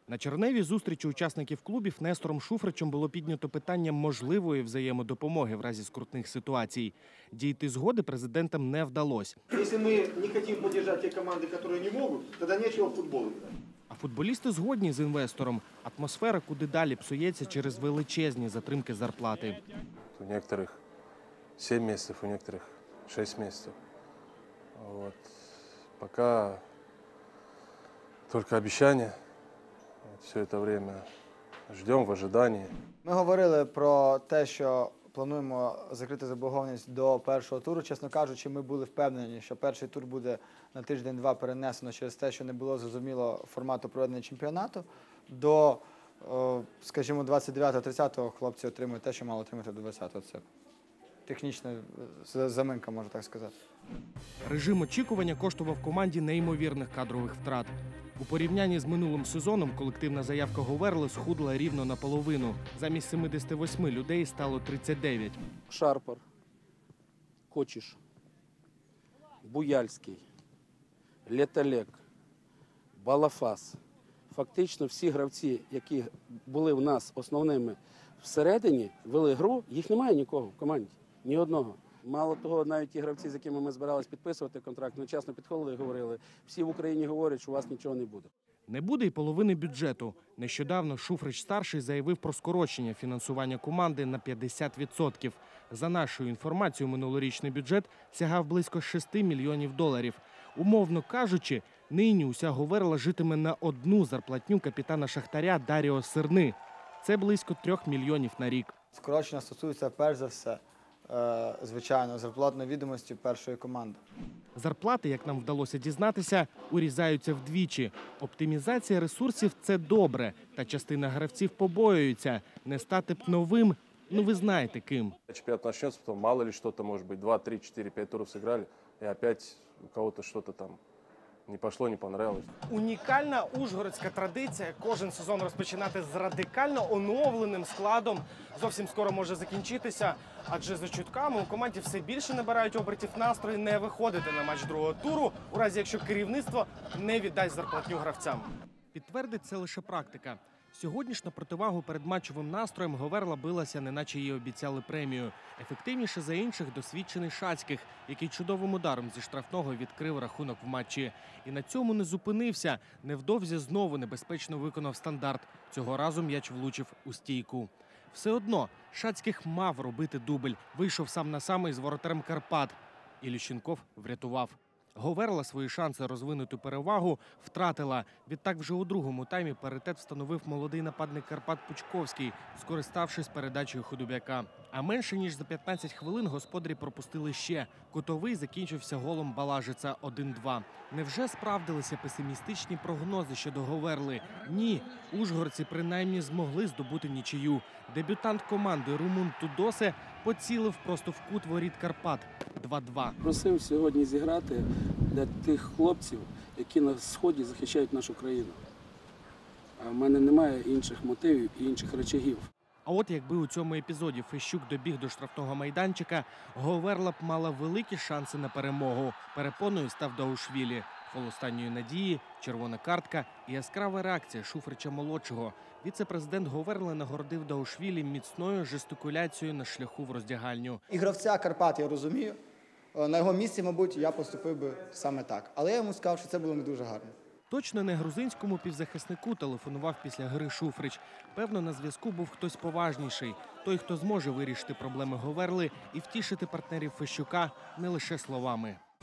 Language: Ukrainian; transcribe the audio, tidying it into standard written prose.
На червневій зустрічі учасників клубів Нестором Шуфричем було піднято питання можливої взаємодопомоги в разі скрутних ситуацій. Дійти згоди президентам не вдалося. Якщо ми не хочемо підтримати ті команди, які не можуть, тоді нічого в футбол грати. А футболісти згодні з інвестором. Атмосфера куди далі псується через величезні затримки зарплати. У некоторых 7 месяцев, у некоторых 6 месяцев. Вот. Пока только обещания. Все это время ждем в ожидании. Ми говорили про те, що плануємо закрити заборгованість до першого туру. Чесно кажучи, ми були впевнені, що перший тур буде на тиждень-два перенесено через те, що не було зрозуміло формату проведення чемпіонату. До, скажімо, 29-30 хлопці отримують те, що мали отримати до 20-го. Це технічна заминка, можна так сказати. Режим очікування коштував команді неймовірних кадрових втрат. У порівнянні з минулим сезоном колективна заявка Говерли схудла рівно наполовину. Замість 78 людей стало 39. Шарпар, Кочиш, Буяльський, Леталек, Балафас. Фактично всі гравці, які були в нас основними всередині, вели гру, їх немає нікого в команді, ні одного. Мало того, навіть ті гравці, з якими ми збиралися підписувати контракт, чесно підходили і говорили, всі в Україні говорять, що у вас нічого не буде. Не буде й половини бюджету. Нещодавно Шуфрич-старший заявив про скорочення фінансування команди на 50%. За нашою інформацією, минулорічний бюджет сягав близько 6 мільйонів доларів. Умовно кажучи, нині уся Говерла житиме на одну зарплатню капітана Шахтаря Даріо Сирни. Це близько 3 мільйонів на рік. Скорочення стосується, перш за все, звичайно, зарплатної відомості першої команди. Зарплати, як нам вдалося дізнатися, урізаються вдвічі. Оптимізація ресурсів – це добре, та частина гравців побоюються. Не стати б новим, ну ви знаєте ким. Чемпионат начнется, потом мало ли что-то, может быть, 2, 3, 4, 5 туров сыграли, и опять у кого-то что-то там не пошло, не понравилось. Унікальна ужгородська традиція кожен сезон розпочинати з радикально оновленим складом зовсім скоро може закінчитися, адже за чутками у команді все більше набирають обертів настрої не виходити на матч другого туру, у разі якщо керівництво не віддасть зарплатню гравцям. Підтвердить це лише практика. Сьогодні ж на противагу передматчевим настроєм Говерла билася, неначе їй обіцяли премію. Ефективніше за інших досвідчений Шацьких, який чудовим ударом зі штрафного відкрив рахунок в матчі. І на цьому не зупинився. Невдовзі знову небезпечно виконав стандарт. Цього разу м'яч влучив у стійку. Все одно Шацьких мав робити дубль. Вийшов сам на сам із воротарем Карпат. І Ліщенков врятував. Говерла свої шанси розвинути перевагу втратила. Відтак вже у другому таймі паритет встановив молодий нападник Карпат Пучковський, скориставшись передачею Худобяка. А менше ніж за 15 хвилин господарі пропустили ще. Кутовий закінчився голом Балажиця 1-2. Невже справдилися песимістичні прогнози щодо Говерли? Ні, ужгородці принаймні змогли здобути нічию. Дебютант команди румун Тудосе поцілив просто в кут воріт Карпат 2-2. Просив сьогодні зіграти для тих хлопців, які на Сході захищають нашу країну. А в мене немає інших мотивів і інших речагів. А от якби у цьому епізоді Фещук добіг до штрафного майданчика, Говерла б мала великі шанси на перемогу. Перепоною став Даушвілі. Фол останньої надії, червона картка і яскрава реакція Шуфрича-молодшого. Віце-президент Говерли нагородив Даушвілі міцною жестикуляцією на шляху в роздягальню. І гравця Карпат я розумію. На його місці, мабуть, я поступив би саме так. Але я йому сказав, що це було не дуже гарно. Точно не грузинському півзахиснику телефонував після гри Шуфрич. Певно, на зв'язку був хтось поважніший. Той, хто зможе вирішити проблеми Говерли і втішити партнерів Фещука не лише словами.